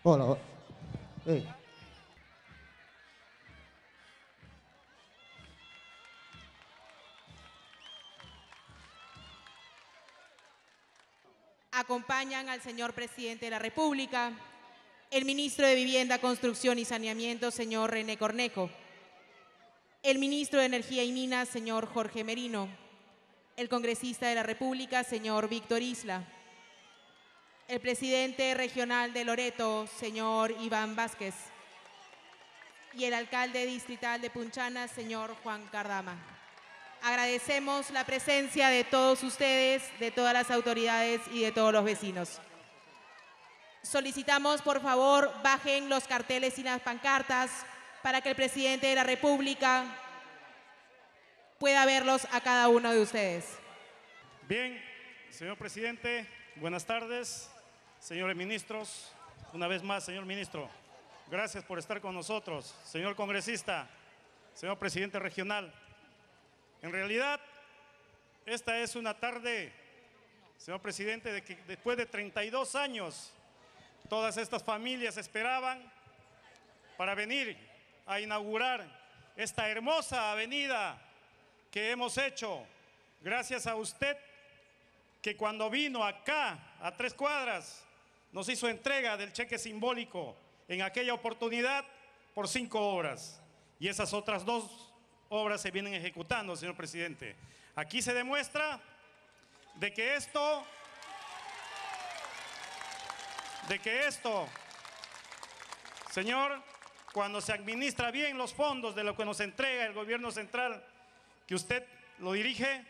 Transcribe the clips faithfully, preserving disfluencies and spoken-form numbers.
Hola. Hey. Acompañan al señor presidente de la República, el ministro de Vivienda, Construcción y Saneamiento, señor René Cornejo, el ministro de Energía y Minas, señor Jorge Merino, el congresista de la República, señor Víctor Isla, el presidente regional de Loreto, señor Iván Vázquez, y el alcalde distrital de Punchana, señor Juan Cardama. Agradecemos la presencia de todos ustedes, de todas las autoridades y de todos los vecinos. Solicitamos, por favor, bajen los carteles y las pancartas para que el presidente de la República pueda verlos a cada uno de ustedes. Bien, señor presidente, buenas tardes, señores ministros. Una vez más, señor ministro, gracias por estar con nosotros. Señor congresista, señor presidente regional, en realidad, esta es una tarde, señor presidente, de que después de treinta y dos años, todas estas familias esperaban para venir a inaugurar esta hermosa avenida que hemos hecho gracias a usted, que cuando vino acá a tres cuadras nos hizo entrega del cheque simbólico en aquella oportunidad por cinco obras, y esas otras dos obras se vienen ejecutando, señor presidente. Aquí se demuestra de que esto, de que esto, señor, cuando se administra bien los fondos de lo que nos entrega el gobierno central, que usted lo dirige,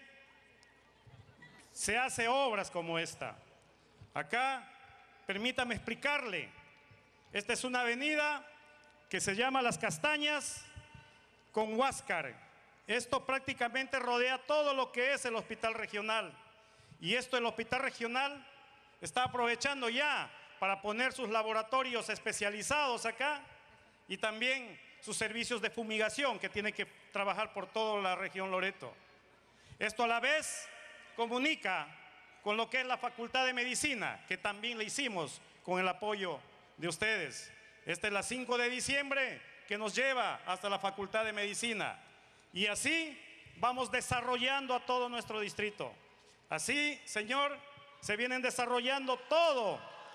se hace obras como esta. Acá, permítame explicarle, esta es una avenida que se llama Las Castañas con Huáscar. Esto prácticamente rodea todo lo que es el hospital regional, y esto el hospital regional está aprovechando ya para poner sus laboratorios especializados acá y también sus servicios de fumigación que tiene que trabajar por toda la región Loreto. Esto a la vez comunica con lo que es la Facultad de Medicina, que también le hicimos con el apoyo de ustedes. Esta es la cinco de diciembre que nos lleva hasta la Facultad de Medicina, y así vamos desarrollando a todo nuestro distrito. Así, señor, se vienen desarrollando todo,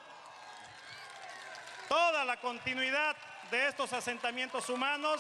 toda la continuidad de estos asentamientos humanos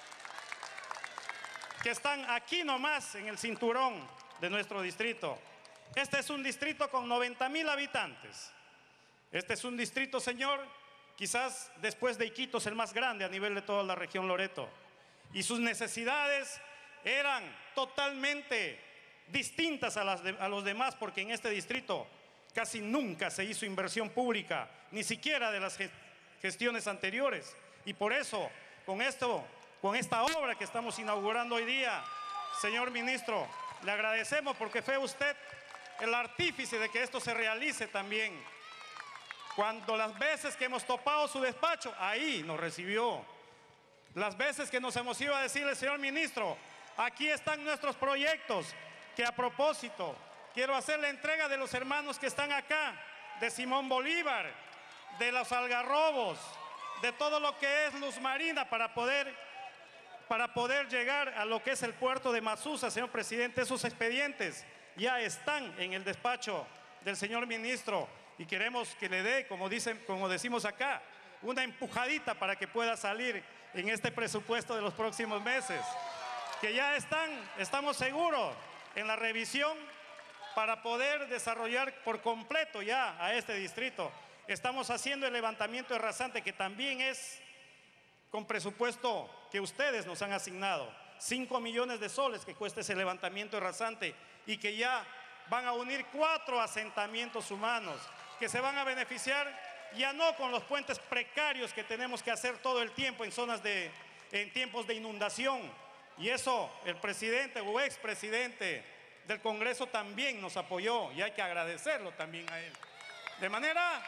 que están aquí nomás en el cinturón de nuestro distrito. Este es un distrito con noventa mil habitantes. Este es un distrito, señor, quizás después de Iquitos el más grande a nivel de toda la región Loreto, y sus necesidades eran totalmente distintas a, las de, a los demás, porque en este distrito casi nunca se hizo inversión pública, ni siquiera de las gestiones anteriores, y por eso con esto, con esta obra que estamos inaugurando hoy día, señor ministro, le agradecemos porque fue usted el artífice de que esto se realice también. Cuando las veces que hemos topado su despacho, ahí nos recibió. Las veces que nos hemos ido a decirle, señor ministro, aquí están nuestros proyectos, que a propósito quiero hacer la entrega de los hermanos que están acá, de Simón Bolívar, de los Algarrobos, de todo lo que es Luz Marina, para poder, para poder llegar a lo que es el puerto de Masusa, señor presidente. Esos expedientes ya están en el despacho del señor ministro, y queremos que le dé, como dicen, como decimos acá, una empujadita para que pueda salir en este presupuesto de los próximos meses, que ya están, estamos seguros, en la revisión para poder desarrollar por completo ya a este distrito. Estamos haciendo el levantamiento de rasante, que también es con presupuesto que ustedes nos han asignado, cinco millones de soles que cuesta ese levantamiento de rasante, y que ya van a unir cuatro asentamientos humanos que se van a beneficiar ya no con los puentes precarios que tenemos que hacer todo el tiempo en zonas de, en tiempos de inundación. Y eso el presidente o expresidente del Congreso también nos apoyó, y hay que agradecerlo también a él. De manera,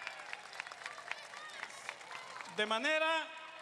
de manera,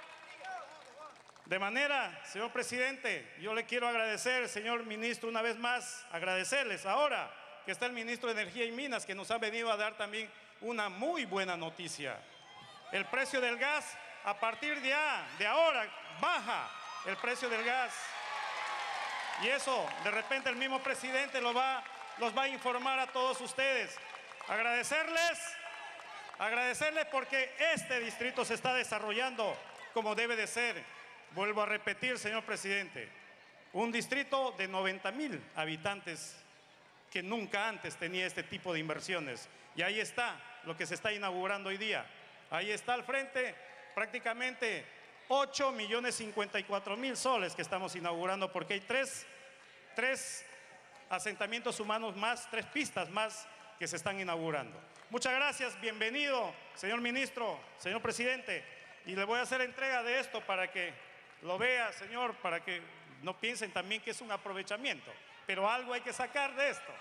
de manera, señor presidente, yo le quiero agradecer, señor ministro, una vez más, agradecerles ahora que está el ministro de Energía y Minas, que nos ha venido a dar también una muy buena noticia. el precio del gas, a partir de, de ahora, baja el precio del gas. Y eso, de repente, el mismo presidente lo va, los va a informar a todos ustedes. Agradecerles, agradecerles porque este distrito se está desarrollando como debe de ser. Vuelvo a repetir, señor presidente, un distrito de noventa mil habitantes que nunca antes tenía este tipo de inversiones. Y ahí está lo que se está inaugurando hoy día. Ahí está al frente prácticamente ocho millones cincuenta y cuatro mil soles que estamos inaugurando, porque hay tres, tres asentamientos humanos más, tres pistas más que se están inaugurando. Muchas gracias, bienvenido, señor ministro, señor presidente, y le voy a hacer entrega de esto para que lo vea, señor, para que no piensen también que es un aprovechamiento, pero algo hay que sacar de esto.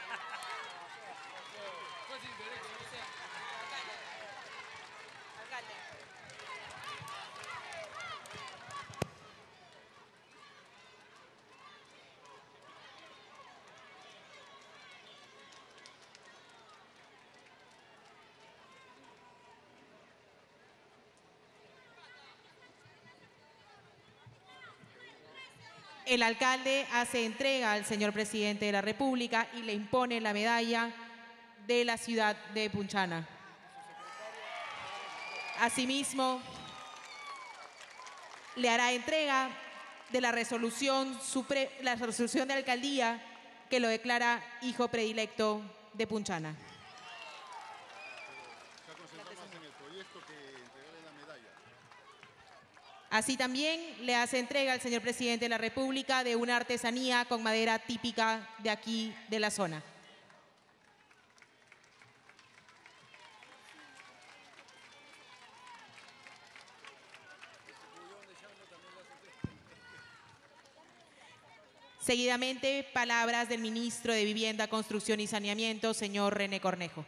El alcalde hace entrega al señor presidente de la República y le impone la medalla de la ciudad de Punchana. Asimismo, le hará entrega de la resolución, supre- la resolución de alcaldía que lo declara hijo predilecto de Punchana. Así también le hace entrega al señor presidente de la República de una artesanía con madera típica de aquí, de la zona. Seguidamente, palabras del ministro de Vivienda, Construcción y Saneamiento, señor René Cornejo.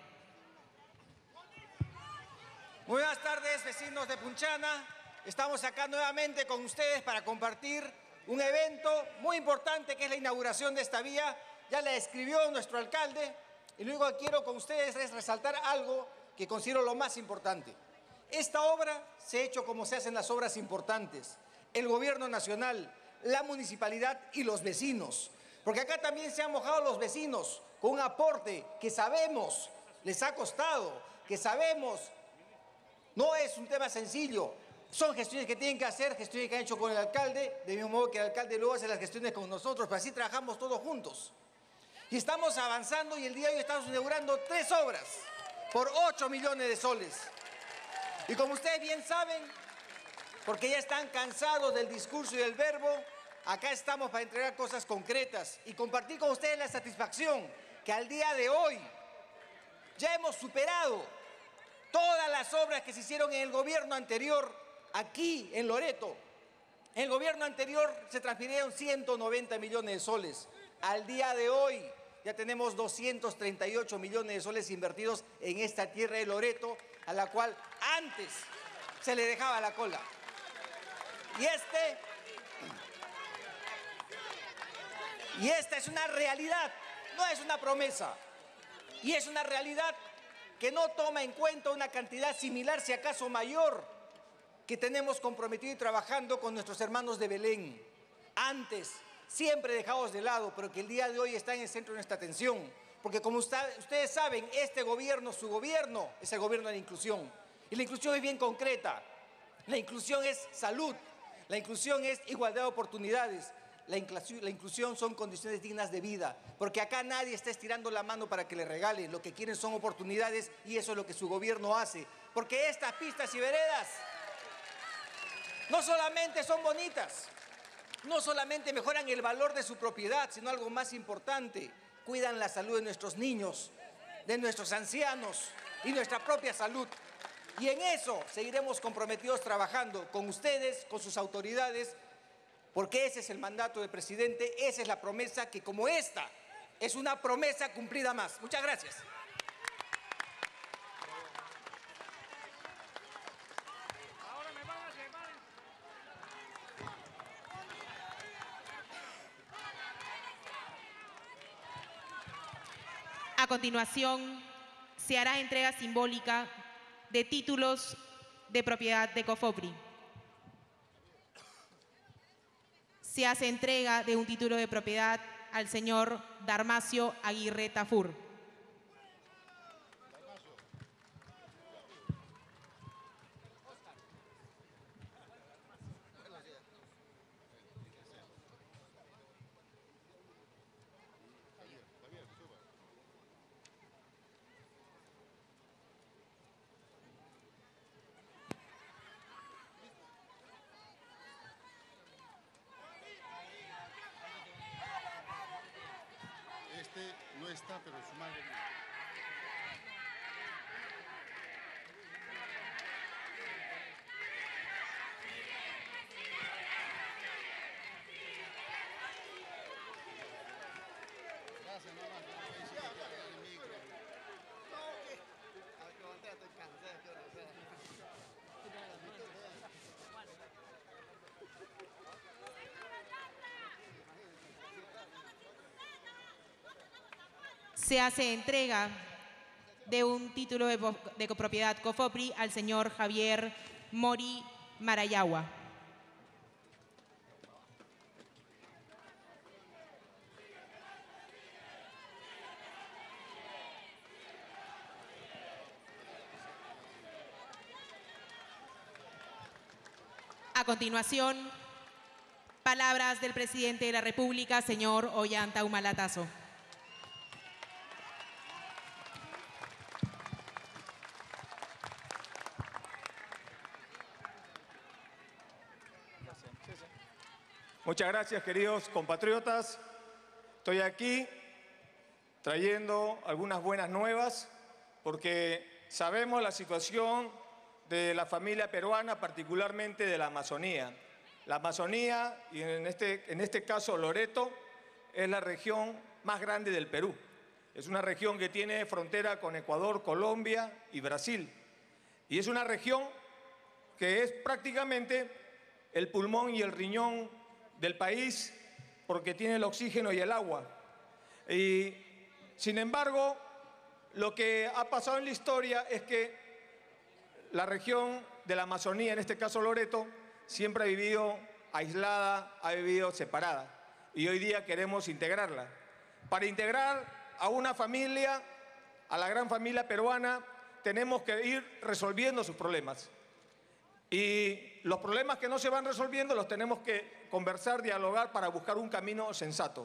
Muy buenas tardes, vecinos de Punchana. Estamos acá nuevamente con ustedes para compartir un evento muy importante que es la inauguración de esta vía. Ya la describió nuestro alcalde y lo único que quiero con ustedes es resaltar algo que considero lo más importante. Esta obra se ha hecho como se hacen las obras importantes. El gobierno nacional, la municipalidad y los vecinos. Porque acá también se han mojado los vecinos con un aporte que sabemos les ha costado, que sabemos no es un tema sencillo. Son gestiones que tienen que hacer, gestiones que han hecho con el alcalde, de mismo modo que el alcalde luego hace las gestiones con nosotros, pero así trabajamos todos juntos. Y estamos avanzando y el día de hoy estamos inaugurando tres obras por ocho millones de soles. Y como ustedes bien saben, porque ya están cansados del discurso y del verbo, acá estamos para entregar cosas concretas y compartir con ustedes la satisfacción que al día de hoy ya hemos superado todas las obras que se hicieron en el gobierno anterior. Aquí, en Loreto, en el gobierno anterior se transfirieron ciento noventa millones de soles. Al día de hoy ya tenemos doscientos treinta y ocho millones de soles invertidos en esta tierra de Loreto, a la cual antes se le dejaba la cola. Y este, y esta es una realidad, no es una promesa. Y es una realidad que no toma en cuenta una cantidad similar, si acaso mayor, que tenemos comprometido y trabajando con nuestros hermanos de Belén. Antes, siempre dejados de lado, pero que el día de hoy está en el centro de nuestra atención. Porque como usted, ustedes saben, este gobierno, su gobierno, es el gobierno de la inclusión. Y la inclusión es bien concreta. La inclusión es salud. La inclusión es igualdad de oportunidades. La inclusión, la inclusión son condiciones dignas de vida. Porque acá nadie está estirando la mano para que le regalen. Lo que quieren son oportunidades y eso es lo que su gobierno hace. Porque estas pistas y veredas no solamente son bonitas, no solamente mejoran el valor de su propiedad, sino algo más importante, cuidan la salud de nuestros niños, de nuestros ancianos y nuestra propia salud. Y en eso seguiremos comprometidos trabajando con ustedes, con sus autoridades, porque ese es el mandato del presidente, esa es la promesa que como esta es una promesa cumplida más. Muchas gracias. A continuación, se hará entrega simbólica de títulos de propiedad de COFOPRI. Se hace entrega de un título de propiedad al señor Darmacio Aguirre Tafur. Este no está, pero su madre no. Gracias, mamá. Se hace entrega de un título de, de copropiedad COFOPRI al señor Javier Mori Marayagua. A continuación, palabras del presidente de la República, señor Ollanta Humala-Tasso. Muchas gracias, queridos compatriotas. Estoy aquí trayendo algunas buenas nuevas porque sabemos la situación de la familia peruana, particularmente de la Amazonía. La Amazonía, y en este, en este caso Loreto, es la región más grande del Perú. Es una región que tiene frontera con Ecuador, Colombia y Brasil. Y es una región que es prácticamente el pulmón y el riñón del país porque tiene el oxígeno y el agua. Y, sin embargo, lo que ha pasado en la historia es que la región de la Amazonía, en este caso Loreto, siempre ha vivido aislada, ha vivido separada. Y hoy día queremos integrarla. Para integrar a una familia, a la gran familia peruana, tenemos que ir resolviendo sus problemas. Y los problemas que no se van resolviendo los tenemos que conversar, dialogar para buscar un camino sensato.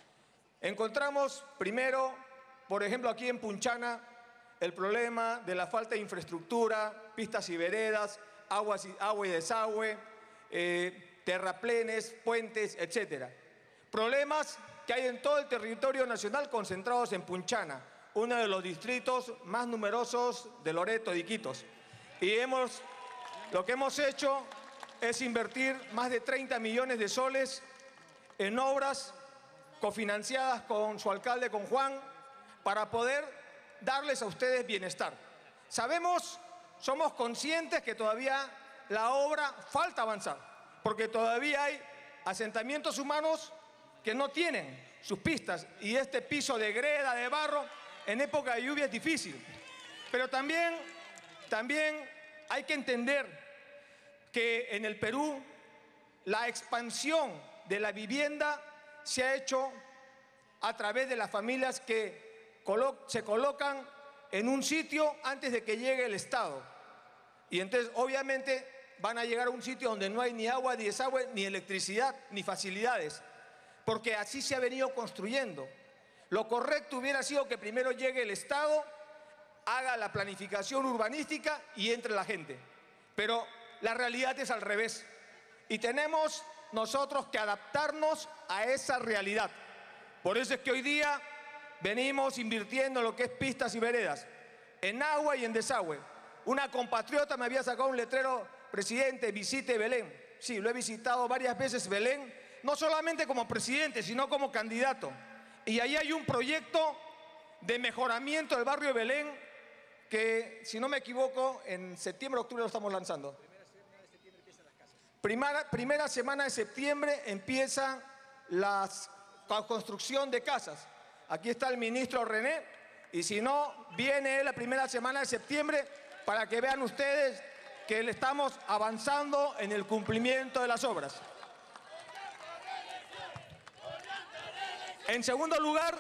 Encontramos primero, por ejemplo, aquí en Punchana, el problema de la falta de infraestructura, pistas y veredas, agua y, agua y desagüe, eh, terraplenes, puentes, etcétera. Problemas que hay en todo el territorio nacional concentrados en Punchana, uno de los distritos más numerosos de Loreto, de Iquitos. Y hemos... Lo que hemos hecho es invertir más de treinta millones de soles en obras cofinanciadas con su alcalde, con Juan, para poder darles a ustedes bienestar. Sabemos, somos conscientes que todavía la obra falta avanzar, porque todavía hay asentamientos humanos que no tienen sus pistas y este piso de greda, de barro, en época de lluvia es difícil. Pero también, también hay que entender que en el Perú la expansión de la vivienda se ha hecho a través de las familias que colo- se colocan en un sitio antes de que llegue el Estado. Y entonces, obviamente, van a llegar a un sitio donde no hay ni agua, ni desagüe, ni electricidad, ni facilidades, porque así se ha venido construyendo. Lo correcto hubiera sido que primero llegue el Estado, haga la planificación urbanística y entre la gente. Pero la realidad es al revés. Y tenemos nosotros que adaptarnos a esa realidad. Por eso es que hoy día venimos invirtiendo en lo que es pistas y veredas, en agua y en desagüe. Una compatriota me había sacado un letrero: presidente, visite Belén. Sí, lo he visitado varias veces Belén, no solamente como presidente, sino como candidato. Y ahí hay un proyecto de mejoramiento del barrio de Belén que, si no me equivoco, en septiembre o octubre lo estamos lanzando. Primera, primera semana de septiembre empieza la construcción de casas. Aquí está el ministro René, y si no, viene la primera semana de septiembre para que vean ustedes que le estamos avanzando en el cumplimiento de las obras. En segundo lugar,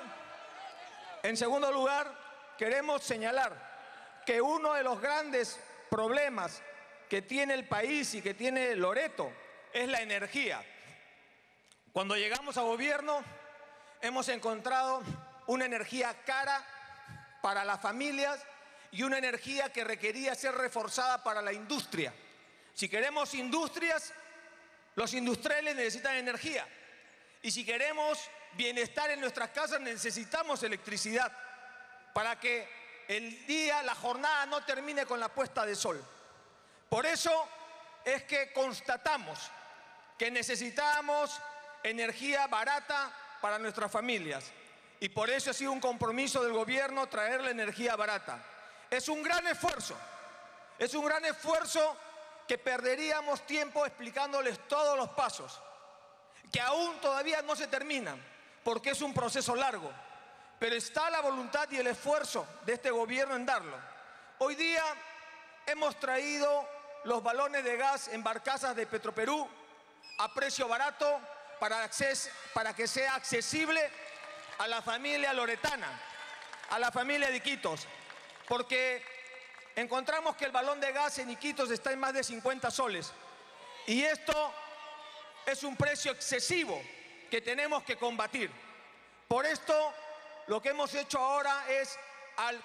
en segundo lugar, queremos señalar que uno de los grandes problemas que tiene el país y que tiene Loreto es la energía. Cuando llegamos a gobierno, hemos encontrado una energía cara para las familias y una energía que requería ser reforzada para la industria. Si queremos industrias, los industriales necesitan energía. Y si queremos bienestar en nuestras casas, necesitamos electricidad para que el día, la jornada no termine con la puesta de sol. Por eso es que constatamos que necesitamos energía barata para nuestras familias. Y por eso ha sido un compromiso del gobierno traer la energía barata. Es un gran esfuerzo, es un gran esfuerzo que perderíamos tiempo explicándoles todos los pasos, que aún todavía no se terminan, porque es un proceso largo, pero está la voluntad y el esfuerzo de este gobierno en darlo. Hoy día hemos traído los balones de gas en barcazas de Petroperú a precio barato para, acces- para que sea accesible a la familia loretana, a la familia de Iquitos, porque encontramos que el balón de gas en Iquitos está en más de cincuenta soles y esto es un precio excesivo que tenemos que combatir. Por esto, lo que hemos hecho ahora es, al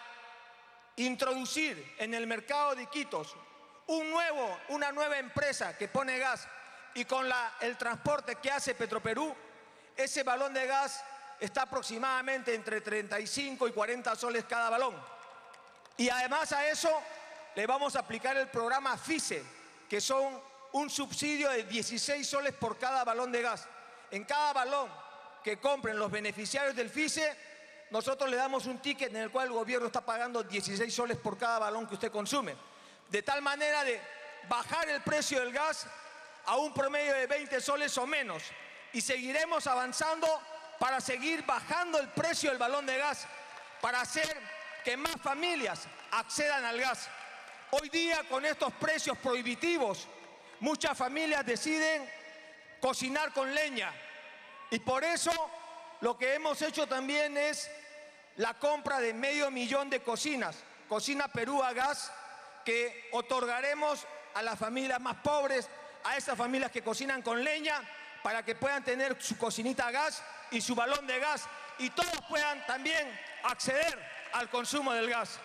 introducir en el mercado de Iquitos un nuevo, una nueva empresa que pone gas y con la, el transporte que hace Petroperú, ese balón de gas está aproximadamente entre treinta y cinco y cuarenta soles cada balón. Y además a eso le vamos a aplicar el programa FICE, que son un subsidio de dieciséis soles por cada balón de gas. En cada balón que compren los beneficiarios del FICE, nosotros le damos un ticket en el cual el gobierno está pagando dieciséis soles por cada balón que usted consume. De tal manera de bajar el precio del gas a un promedio de veinte soles o menos. Y seguiremos avanzando para seguir bajando el precio del balón de gas, para hacer que más familias accedan al gas. Hoy día, con estos precios prohibitivos, muchas familias deciden cocinar con leña. Y por eso lo que hemos hecho también es la compra de medio millón de cocinas, Cocina Perú a gas, que otorgaremos a las familias más pobres, a esas familias que cocinan con leña, para que puedan tener su cocinita a gas y su balón de gas, y todos puedan también acceder al consumo del gas.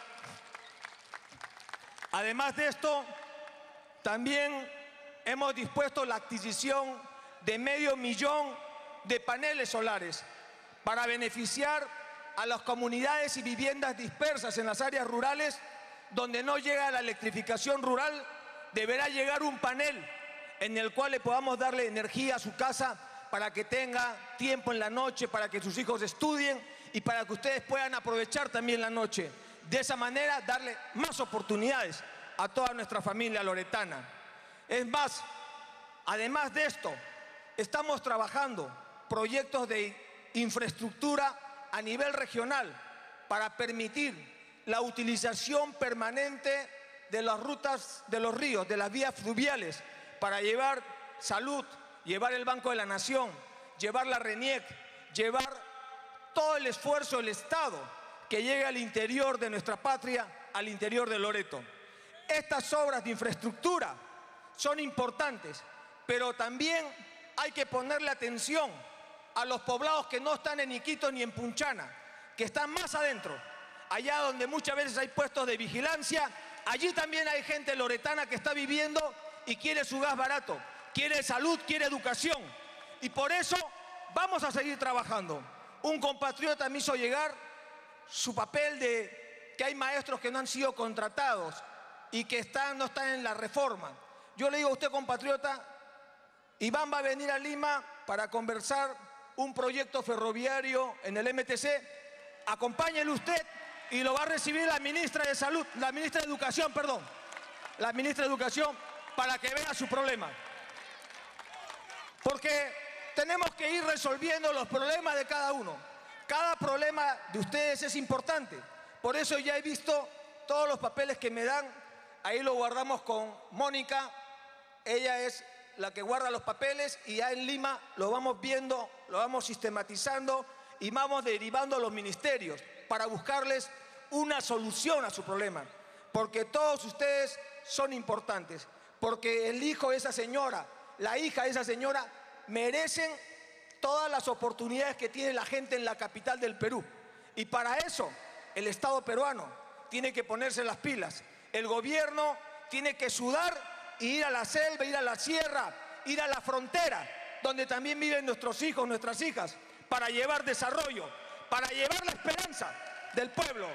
Además de esto, también hemos dispuesto la adquisición de medio millón de paneles solares para beneficiar a las comunidades y viviendas dispersas en las áreas rurales donde no llega la electrificación rural. Deberá llegar un panel en el cual le podamos darle energía a su casa para que tenga tiempo en la noche, para que sus hijos estudien y para que ustedes puedan aprovechar también la noche. De esa manera, darle más oportunidades a toda nuestra familia loretana. Es más, además de esto, estamos trabajando proyectos de infraestructura a nivel regional para permitir la utilización permanente de las rutas de los ríos, de las vías fluviales, para llevar salud, llevar el Banco de la Nación, llevar la RENIEC, llevar todo el esfuerzo del Estado que llegue al interior de nuestra patria, al interior de Loreto. Estas obras de infraestructura son importantes, pero también hay que ponerle atención a los poblados que no están en Iquitos ni en Punchana, que están más adentro, allá donde muchas veces hay puestos de vigilancia. Allí también hay gente loretana que está viviendo y quiere su gas barato, quiere salud, quiere educación. Y por eso vamos a seguir trabajando. Un compatriota me hizo llegar su papel de que hay maestros que no han sido contratados y que están, no están en la reforma. Yo le digo a usted, compatriota, Iván va a venir a Lima para conversar un proyecto ferroviario en el M T C. Acompáñele usted y lo va a recibir la ministra de Salud, la ministra de Educación, perdón, la ministra de Educación, para que vea su problema. Porque tenemos que ir resolviendo los problemas de cada uno. Cada problema de ustedes es importante. Por eso ya he visto todos los papeles que me dan Ahí lo guardamos con Mónica, ella es la que guarda los papeles y ya en Lima lo vamos viendo, lo vamos sistematizando y vamos derivando a los ministerios para buscarles una solución a su problema. Porque todos ustedes son importantes, porque el hijo de esa señora, la hija de esa señora, merecen todas las oportunidades que tiene la gente en la capital del Perú. Y para eso el Estado peruano tiene que ponerse las pilas. El gobierno tiene que sudar e ir a la selva, ir a la sierra, ir a la frontera, donde también viven nuestros hijos, nuestras hijas, para llevar desarrollo, para llevar la esperanza del pueblo.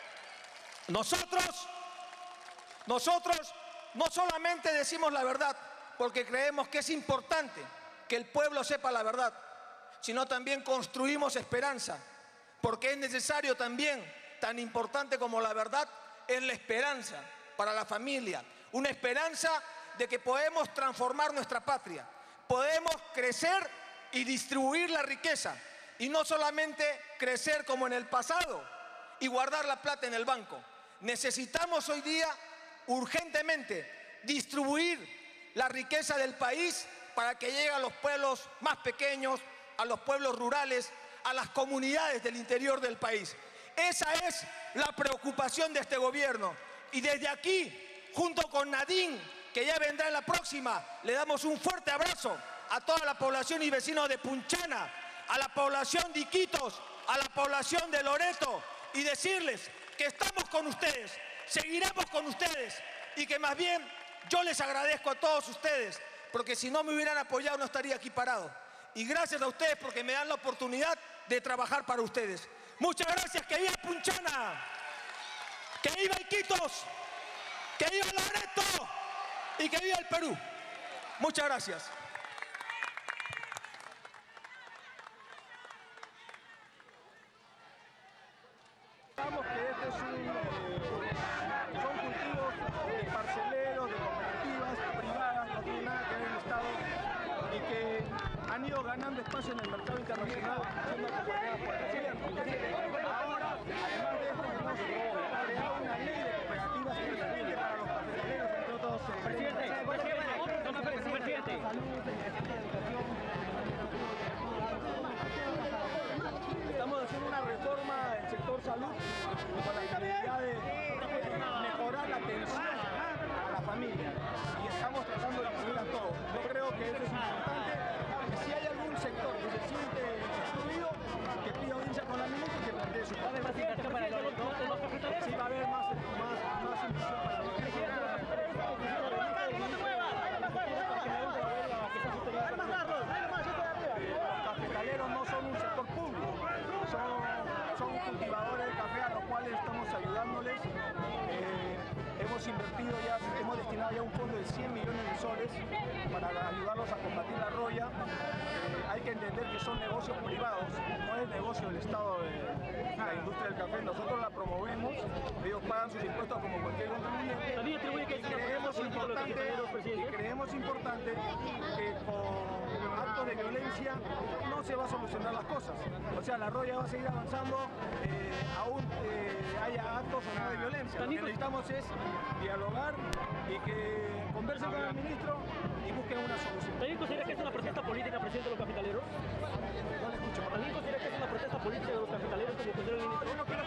Nosotros, nosotros no solamente decimos la verdad, porque creemos que es importante que el pueblo sepa la verdad, sino también construimos esperanza, porque es necesario también, tan importante como la verdad, es la esperanza para la familia, una esperanza de que podemos transformar nuestra patria, podemos crecer y distribuir la riqueza, y no solamente crecer como en el pasado y guardar la plata en el banco. Necesitamos hoy día urgentemente distribuir la riqueza del país para que llegue a los pueblos más pequeños, a los pueblos rurales, a las comunidades del interior del país. Esa es la preocupación de este gobierno. Y desde aquí, junto con Nadine, que ya vendrá en la próxima, le damos un fuerte abrazo a toda la población y vecinos de Punchana, a la población de Iquitos, a la población de Loreto, y decirles que estamos con ustedes, seguiremos con ustedes, y que más bien yo les agradezco a todos ustedes, porque si no me hubieran apoyado no estaría aquí parado. Y gracias a ustedes porque me dan la oportunidad de trabajar para ustedes. Muchas gracias, que viva Punchana, que viva Iquitos, que viva Loreto y que viva el Perú. Muchas gracias. Digamos que este es un, eh, son cultivos de parceleros, de cooperativas privadas, no tiene nada que ver el Estado, y que han ido ganando espacio en el mercado internacional, siendo acompañadas por el gobierno. Ahora, además de esto, hemos creado una ley de cooperativas especialmente para los parceleros, entre otros. Presidente, presidente, estamos haciendo una reforma del sector salud con la finalidad de mejorar la atención a la familia, y estamos tratando de incluir a todos. Yo creo que eso es importante, que si hay algún sector que se siente excluido, que pida audiencia con la ministra y que plantee su plan. Sí, va a haber más, más, más inversión para los cafetaleros. No son un sector público, son, son cultivadores de café a los cuales estamos ayudándoles. Eh, hemos invertido ya, hemos destinado ya un fondo de cien millones de soles para ayudarlos a combatir la roya. Eh, hay que entender que son negocios privados, no es negocio del Estado de la industria del café. Nosotros la promovemos, ellos pagan sus impuestos como cualquier contribuyente. Y creemos importante, y creemos importante que con actos de violencia no se va a solucionar las cosas. O sea, la roya va a seguir avanzando, eh, aún eh, haya actos o no de violencia. Lo que necesitamos es dialogar y que conversen con el ministro y busquen una solución. ¿También considera que es una protesta política, presidente, de los cafetaleros? No le escucho. ¿También considera que es una protesta política de los cafetaleros, como considera el ministro?